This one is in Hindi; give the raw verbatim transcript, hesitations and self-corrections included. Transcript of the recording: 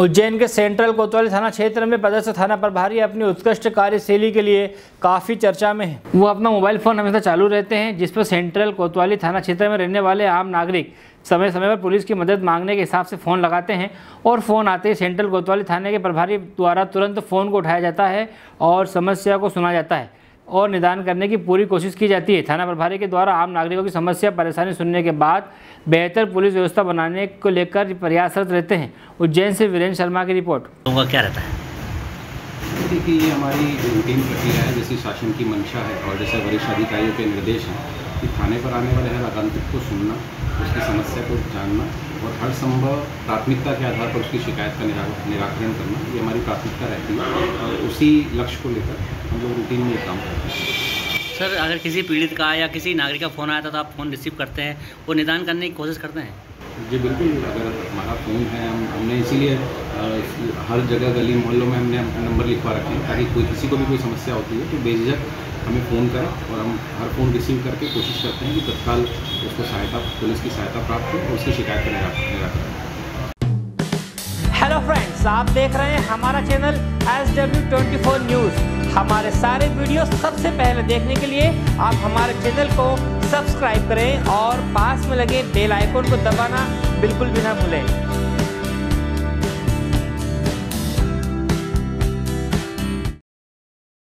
उज्जैन के सेंट्रल कोतवाली थाना क्षेत्र में पदस्थ थाना प्रभारी अपनी उत्कृष्ट कार्यशैली के लिए काफ़ी चर्चा में है। वो अपना मोबाइल फ़ोन हमेशा चालू रहते हैं, जिस पर सेंट्रल कोतवाली थाना क्षेत्र में रहने वाले आम नागरिक समय समय पर पुलिस की मदद मांगने के हिसाब से फ़ोन लगाते हैं और फ़ोन आते ही सेंट्रल कोतवाली थाने के प्रभारी द्वारा तुरंत फ़ोन को उठाया जाता है और समस्या को सुना जाता है और निदान करने की पूरी कोशिश की जाती है। थाना प्रभारी के द्वारा आम नागरिकों की समस्या परेशानी सुनने के बाद बेहतर पुलिस व्यवस्था बनाने को लेकर प्रयासरत रहते हैं। उज्जैन से वीरेंद्र शर्मा की रिपोर्ट। उनका क्या रहता है? देखिए, ये हमारी रूटीन प्रक्रिया है, जैसी शासन की मंशा है और जैसे वरिष्ठ अधिकारियों के निर्देश हैं कि थाने पर आने वाले हर आगंतुक को सुनना, उसकी समस्या को जानना और हर संभव प्राथमिकता के आधार पर उसकी शिकायत का निराकरण करना, ये हमारी प्राथमिकता रहती है और उसी लक्ष्य को लेकर हम लोग रूटीन में काम करते हैं। सर, अगर किसी पीड़ित का या किसी नागरिक का फ़ोन आया था तो आप फ़ोन रिसीव करते हैं, वो निदान करने की कोशिश करते हैं? जी बिल्कुल, अगर हमारा फ़ोन है, हम हमने इसीलिए हर जगह गली मोहल्लों में हमने नंबर लिखवा रखे हैं ताकि कोई किसी को भी कोई समस्या होती है तो बेझिझक हमें फ़ोन करें और हम हर फ़ोन रिसीव करके कोशिश करते हैं कि तत्काल उसको सहायता, पुलिस की सहायता प्राप्त हो और उसकी शिकायत का निराकरण। हेलो फ्रेंड्स, आप देख रहे हैं हमारा channel S W twenty four news. हमारे सारे वीडियो सबसे पहले देखने के लिए आप हमारे चैनल को सब्सक्राइब करें और पास में लगे बेल आइकन को दबाना बिल्कुल भी ना भूलें।